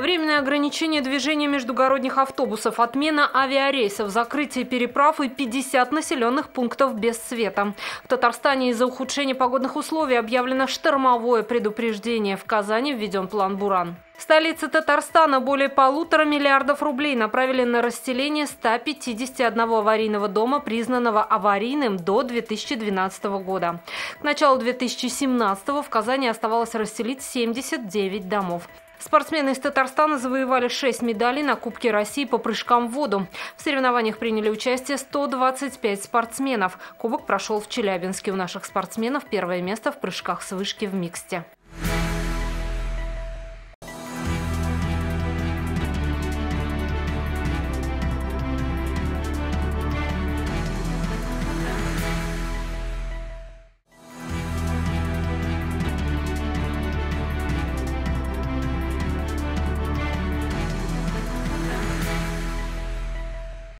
Временное ограничение движения междугородних автобусов, отмена авиарейсов, закрытие переправ и 50 населенных пунктов без света. В Татарстане из-за ухудшения погодных условий объявлено штормовое предупреждение. В Казани введен план «Буран». В столице Татарстана более 1,5 миллиарда рублей направили на расселение 151 аварийного дома, признанного аварийным до 2012 года. К началу 2017 в Казани оставалось расселить 79 домов. Спортсмены из Татарстана завоевали 6 медалей на Кубке России по прыжкам в воду. В соревнованиях приняли участие 125 спортсменов. Кубок прошел в Челябинске. У наших спортсменов первое место в прыжках с вышки в миксте.